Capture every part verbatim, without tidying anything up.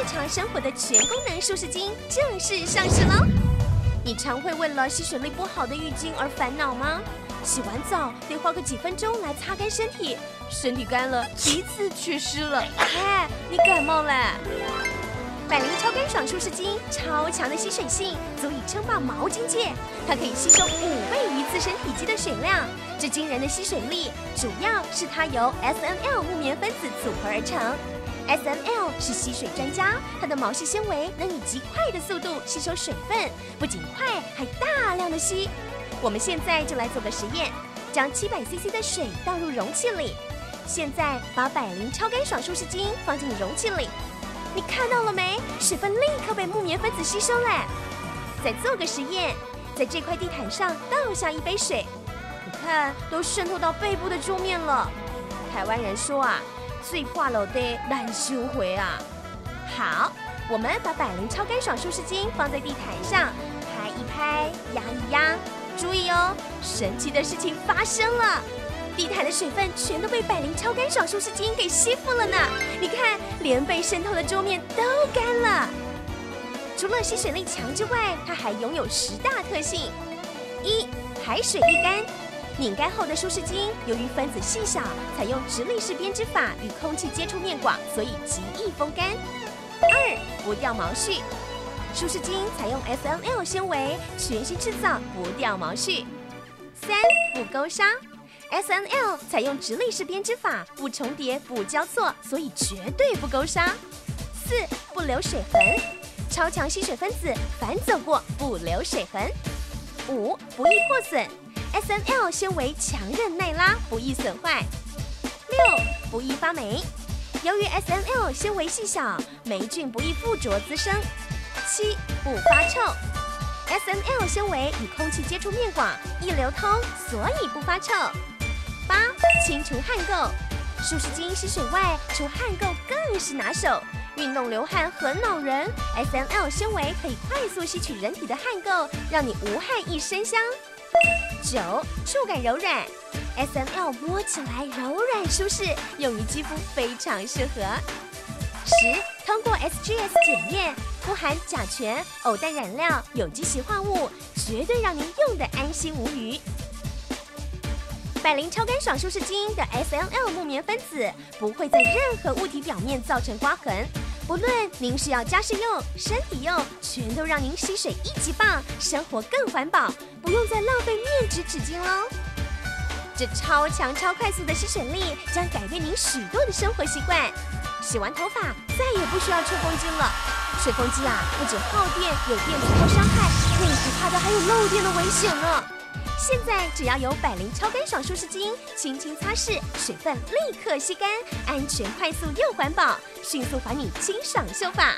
常生活的全功能舒适巾正式上市喽！你常会为了吸水力不好的浴巾而烦恼吗？洗完澡得花个几分钟来擦干身体，身体干了，鼻子却湿了，哎，你感冒了。百灵超干爽舒适巾超强的吸水性，足以称霸毛巾界。它可以吸收五倍于自身体积的水量，这惊人的吸水力，主要是它由 S M L 木棉分子组合而成。S M L 是吸水专家，它的毛细纤维能以极快的速度吸收水分，不仅快，还大量的吸。我们现在就来做个实验，将七百 C C 的水倒入容器里。现在把百灵超干爽舒适巾放进容器里，你看到了没？水分立刻被木棉分子吸收了。再做个实验，在这块地毯上倒下一杯水，你看都渗透到背部的桌面了。台湾人说啊，最怕老的难收回啊。好，我们把百灵超干爽舒适巾放在地毯上，拍一拍，压一压。注意哦，神奇的事情发生了，地毯的水分全都被百灵超干爽舒适巾给吸附了呢。你看，连被渗透的桌面都干了。除了吸水力强之外，它还拥有十大特性：一、排水易干。拧干后的舒适巾，由于分子细小，采用直立式编织法与空气接触面广，所以极易风干。二、不掉毛絮。舒适巾采用 S M L 纤维，全新制造，不掉毛絮。三、不勾纱。S M L 采用直立式编织法，不重叠、不交错，所以绝对不勾纱。四、不留水痕。超强吸水分子反走过，不留水痕。五、不易破损。S M L 纤维强韧耐拉，不易损坏。六、不易发霉。由于 S M L 纤维细小，霉菌不易附着滋生。七、不发臭。S M L 纤维与空气接触面广，易流通，所以不发臭。八、清除汗垢。舒适巾吸水外，除汗垢更是拿手。运动流汗很恼人 ，S M L 纤维可以快速吸取人体的汗垢，让你无汗一身香。九、触感柔软。S M L 摸起来柔软舒适，用于肌肤非常适合。十、通过 S G S 检验，不含甲醛、偶氮染料、有机洗化物，绝对让您用得安心无虞。百灵超干爽舒适巾的 S M L 木棉分子不会在任何物体表面造成刮痕，不论您是要家事用、身体用，全都让您吸水一级棒，生活更环保，不用再浪费面纸纸巾喽。这超强超快速的吸水力将改变您许多的生活习惯。洗完头发再也不需要吹风机了。吹风机啊，不止耗电，有电磁波伤害，最可怕的还有漏电的危险呢。现在只要有百灵超干爽舒适巾，轻轻擦拭，水分立刻吸干，安全快速又环保，迅速还你清爽秀发。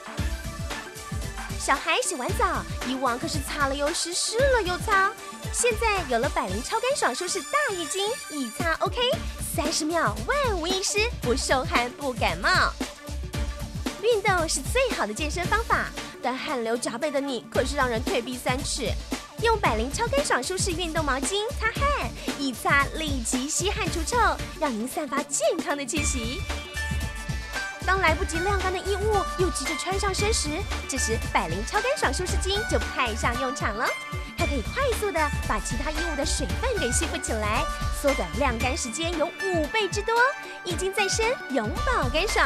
小孩洗完澡，以往可是擦了又湿，湿了又擦，现在有了百灵超干爽舒适大浴巾，一擦 OK， 三十秒万无一失，不受寒不感冒。运动是最好的健身方法，但汗流浃背的你可是让人退避三尺。用百灵超干爽舒适运动毛巾擦汗，一擦立即吸汗除臭，让您散发健康的气息。当来不及晾干的衣物又急着穿上身时，这时百灵超干爽舒适巾就派上用场了。它可以快速的把其他衣物的水分给吸附起来，缩短晾干时间有五倍之多，一经在身，永保干爽。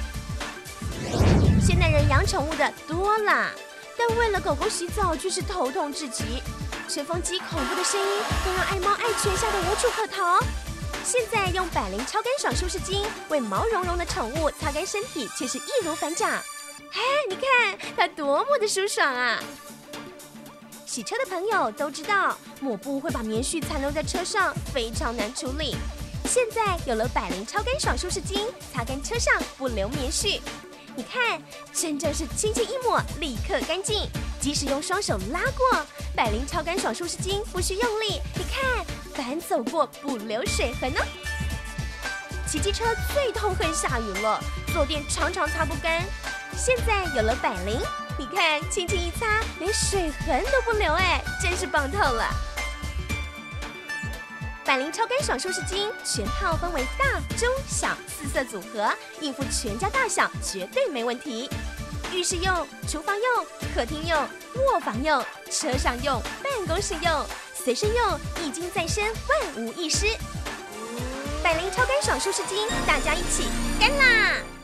现代人养宠物的多啦，但为了狗狗洗澡却是头痛至极，吹风机恐怖的声音更让爱猫爱犬吓得无处可逃。现在用百灵超干爽舒适巾为毛茸茸的宠物擦干身体，却是易如反掌。哎，你看它多么的舒爽啊！洗车的朋友都知道，抹布会把棉絮残留在车上，非常难处理。现在有了百灵超干爽舒适巾，擦干车上不留棉絮。你看，真正是轻轻一抹，立刻干净。即使用双手拉过，百灵超干爽舒适巾不需用力，你看，反走过不留水痕哦。骑机车最痛恨下雨了，坐垫常常擦不干。现在有了百灵，你看，轻轻一擦，连水痕都不留，哎，真是棒透了。 百灵超干爽舒适巾全套分为大、中、小四色组合，应付全家大小绝对没问题。浴室用、厨房用、客厅用、卧房用、车上用、办公室用，随身用，一巾在身，万无一失。百灵超干爽舒适巾，大家一起干啦！